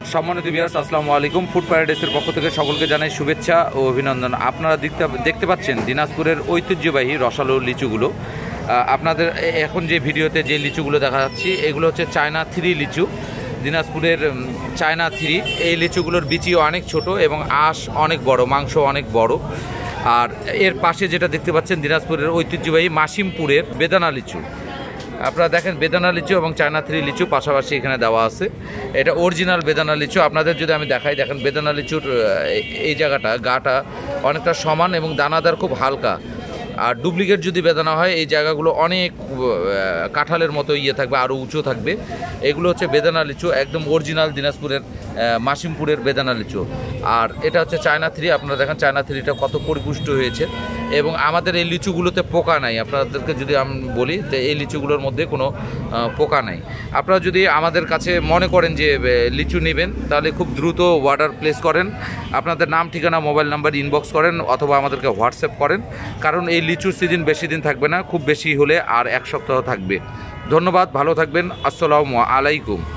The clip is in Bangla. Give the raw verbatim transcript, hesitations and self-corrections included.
সম্মানিত ভিউয়ার্স, আসসালামু আলাইকুম। ফুড প্যারাডাইসের পক্ষ থেকে সকলকে জানাই শুভেচ্ছা ও অভিনন্দন। আপনারা দেখতে দেখতে পাচ্ছেন দিনাজপুরের ঐতিহ্যবাহী রসালো লিচুগুলো। আপনাদের এখন যে ভিডিওতে যে লিচুগুলো দেখা যাচ্ছে এগুলো হচ্ছে চায়না থ্রি লিচু, দিনাজপুরের চায়না থ্রি। এই লিচুগুলোর বিচিও অনেক ছোট এবং আঁশ অনেক বড়, মাংস অনেক বড়। আর এর পাশে যেটা দেখতে পাচ্ছেন দিনাজপুরের ঐতিহ্যবাহী মাসিমপুরের বেদানা লিচু। আপনারা দেখেন বেদানা লিচু এবং চায়না থ্রি লিচু পাশাপাশি এখানে দেওয়া আছে। এটা অরিজিনাল বেদানা লিচু। আপনাদের যদি আমি দেখাই, দেখেন বেদানা লিচুর এই জায়গাটা গাটা অনেকটা সমান এবং দানাদার খুব হালকা। আর ডুপ্লিকেট যদি বেদানা হয় এই জায়গাগুলো অনেক কাঁঠালের মতো ইয়ে থাকবে, আরও উঁচু থাকবে। এগুলো হচ্ছে বেদানা লিচু, একদম অরিজিনাল দিনাজপুরের মাসিমপুরের বেদানা লিচু। আর এটা হচ্ছে চায়না থ্রি। আপনারা দেখেন চায়না থ্রিটা কত পরিপুষ্ট হয়েছে এবং আমাদের এই লিচুগুলোতে পোকা নাই। আপনাদেরকে যদি আমি বলি যে এই লিচুগুলোর মধ্যে কোনো পোকা নাই। আপনারা যদি আমাদের কাছে মনে করেন যে লিচু নেবেন তাহলে খুব দ্রুত অর্ডার প্লেস করেন, আপনাদের নাম ঠিকানা মোবাইল নাম্বার ইনবক্স করেন অথবা আমাদেরকে হোয়াটসঅ্যাপ করেন। কারণ এই লিচুর সিজন বেশি দিন থাকবে না, খুব বেশি হলে আর এক সপ্তাহ থাকবে। ধন্যবাদ, ভালো থাকবেন। আসসালামু আলাইকুম।